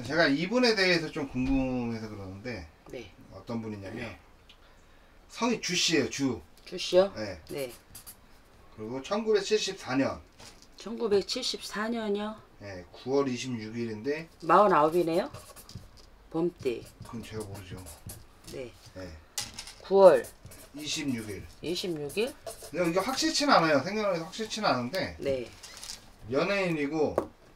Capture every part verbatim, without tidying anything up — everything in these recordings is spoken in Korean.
제가 이분에 대해서 좀 궁금해서 그러는데 네. 어떤 분이냐면 성이 주씨예요. 주. 주씨요? 네. 네. 그리고 천구백칠십사 년. 천구백칠십사 년이요? 네, 구월 이십육일인데 마흔아홉이네요. 봄띠. 그건 제가 모르죠. 네. 네. 구월 이십육일. 이십육일? 근데 이게 확실치는 않아요. 생년월일이 확실치는 않은데 네. 연예인이고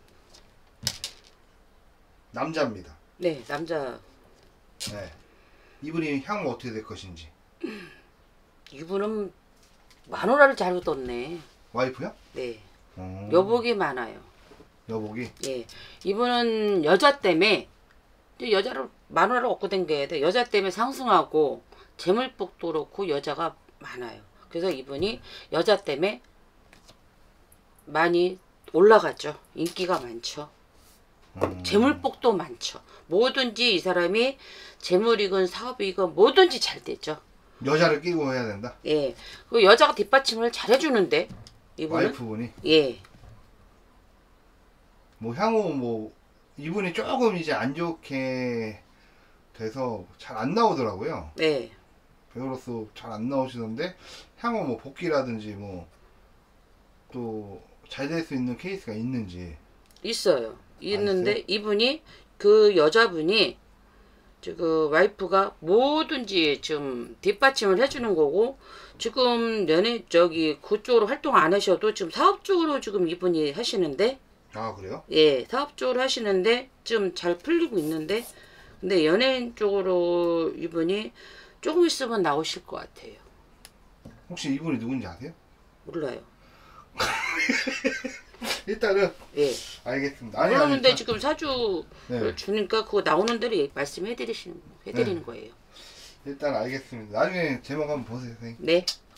남자입니다. 네, 남자. 네. 이분이 향후 어떻게 될 것인지. 이분은 마누라를 잘 뒀네. 와이프요? 네. 어... 여복이 많아요. 여복이? 예. 이분은 여자 때문에 여자를 마누라를 얻고 댕겨야 돼. 여자 때문에 상승하고 재물복도 그렇고 여자가 많아요. 그래서 이분이 여자 때문에 많이 올라가죠. 인기가 많죠. 음... 재물복도 많죠. 뭐든지 이 사람이 재물이건 사업이건 뭐든지 잘 되죠. 여자를 끼고 해야 된다? 예. 그 여자가 뒷받침을 잘 해주는데 이분은? 와이프분이? 예. 뭐 향후 뭐 이분이 조금 이제 안 좋게 돼서 잘 안 나오더라고요. 네. 배우로서 잘 안 나오시던데 향후 뭐 복귀라든지 뭐 또 잘 될 수 있는 케이스가 있는지. 있어요. 있는데 있어요? 이분이 그 여자분이 그 와이프가 뭐든지 좀 뒷받침을 해주는 거고 지금 연애 저기 그쪽으로 활동 안 하셔도 지금 사업적으로 지금 이분이 하시는데 아 그래요? 예 사업적으로 하시는데 좀 잘 풀리고 있는데 근데 연예인 쪽으로 이분이 조금 있으면 나오실 것 같아요. 혹시 이분이 누군지 아세요? 몰라요. 일단은 예. 알겠습니다. 아니, 그러는데 아니, 지금 사주를 네. 주니까 그거 나오는 대로 말씀해 드리시는 해드리는 네. 거예요. 일단 알겠습니다. 나중에 제목 한번 보세요, 선생님. 네.